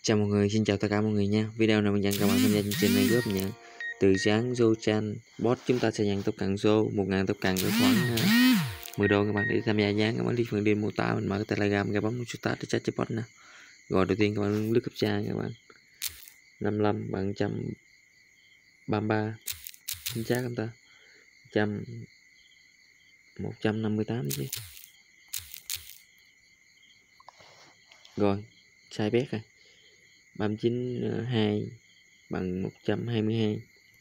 Chào mọi người, xin chào tất cả mọi người nha. Video này mình dành các bạn tham gia chương trình này góp nhận từ dáng Zochan bot. Chúng ta sẽ nhận tốc cần Zo 1000 tốc cần với khoảng 10 đô các bạn. Để tham gia dáng các bạn đi phần điền mô tả mình mở cái Telegram các bấm nút start để chat cho bot nè. Rồi đầu tiên các bạn lướt cấp tra các bạn 55 bằng 133 xin chat chúng ta 158 chứ. Rồi sai bét rồi 392 bằng 122.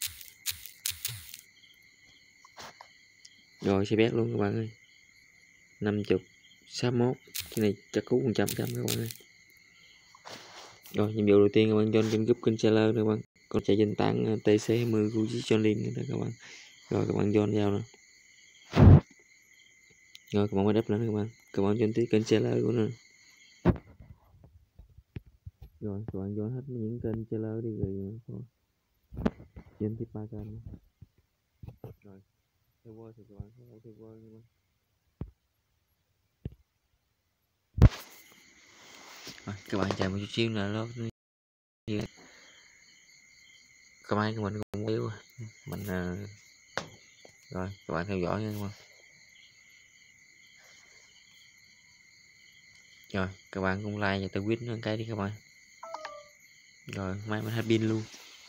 Rồi sẽ bét luôn các bạn ơi. 50 61 cái này chắc cú 100 các bạn ơi. Rồi nhiệm vụ đầu tiên các bạn join trên group kênh seller các bạn, còn chạy trên tảng TC20 của John Link đó các bạn. Rồi các bạn join vào nè. Rồi các bạn mới đắp lên các bạn join tí kênh seller của nó. Rồi các bạn join hết những kênh seller đi rồi thôi. Join tiếp 3 kênh. Rồi theo word thì các bạn sẽ theo word các bạn. Rồi, các bạn chạy một chút xíu nữa lót cái máy của mình cũng yếu mình rồi các bạn theo dõi nha các bạn. Rồi các bạn cũng like và tweet nó cái đi các bạn. Rồi máy mình hết pin luôn.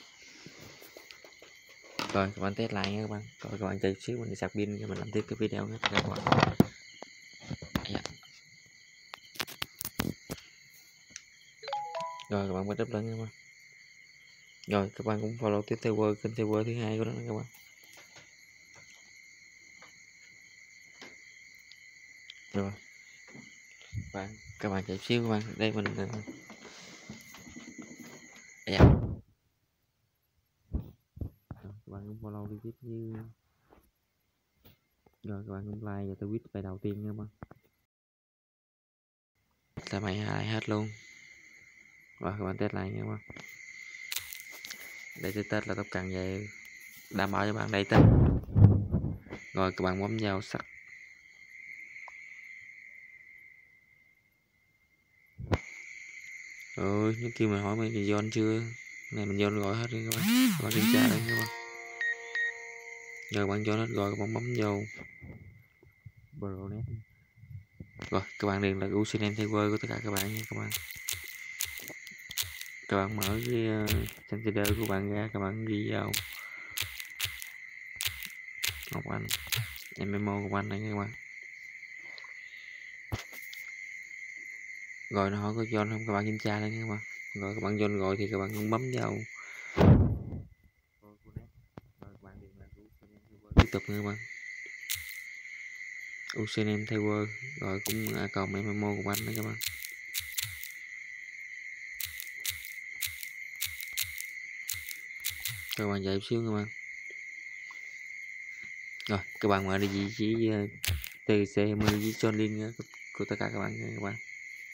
Rồi các bạn test lại nha các bạn. Rồi các bạn chờ xíu mình đi sạc pin cho mình làm tiếp cái video nữa các bạn. Rồi các bạn bắt đắp lên các bạn. Rồi các bạn cũng follow tiếp theo kênh theo thứ hai của nó các bạn. Rồi các bạn chạy xíu các bạn. Đây mình các bạn cũng follow đi tiếp như. Rồi các bạn cũng like và tweet bài đầu tiên nha các bạn. Là mày hai hết luôn. Rồi các bạn test lại nha các bạn. Đây test là tốc cần về đảm bảo cho bạn đây test. Rồi các bạn bấm vào sắt. Rồi nó kêu mình hỏi mình join chưa, này mình join gọi hết đi các bạn. Các bạn kiểm tra đây các bạn. Rồi bạn join hết rồi các bạn bấm vô Bronet. Rồi các bạn điền là username server của tất cả các bạn nha các bạn. Các bạn mở cái container của bạn ra, các bạn ghi vào Ngọc Anh MMO của anh này các bạn. Rồi nó hỏi có join không, các bạn kiểm tra đây các bạn. Rồi các bạn join rồi thì các bạn cũng bấm vào tiếp tục nha các bạn. Username server rồi cũng account MMO của anh đấy các bạn. Các bạn dậy xíu các bạn. Rồi các bạn mở địa chỉ TC10 với John Link của tất cả các bạn nha các bạn.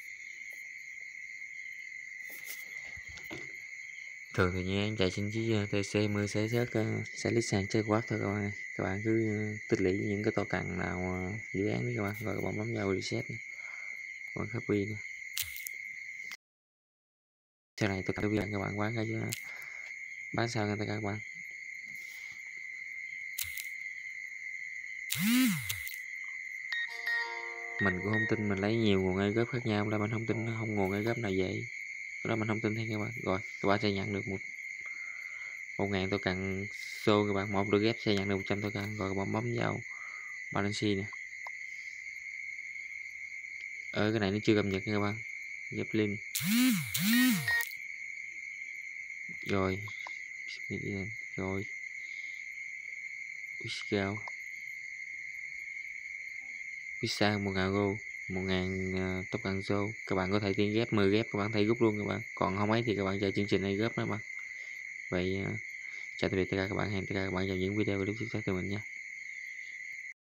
Thường thì nhé chạy trên chiếc TC10 sẽ list sàn chơi quát thôi các bạn. Các bạn cứ tích lũy những cái token nào dự án đi các bạn. Rồi các bạn bấm vào reset này. Các bạn copy nè. Sau này tôi copy các bạn bán cái bán sao cho tất cả các bạn. Mình cũng không tin, mình lấy nhiều nguồn AI gấp khác nhau là mình không tin không nguồn AI gấp nào vậy. Đó mình không tin thấy các bạn. Rồi các bạn sẽ nhận được 1.000 token xô các bạn. Một được ghép sẽ nhận được 100 token. Rồi các bạn bấm vào balance nè. Cái này nó chưa cập nhật nha các bạn. Ghép link. Rồi Wiscal Visa 1.000 go 1.000 token Zo. Các bạn có thể tiên ghép 10 ghép các bạn thấy rút luôn các bạn. Còn không ấy thì các bạn chờ chương trình này góp đó bạn. Vậy chào tạm biệt tất cả các bạn, hẹn tất cả các bạn vào những video clip tiếp theo từ mình nha.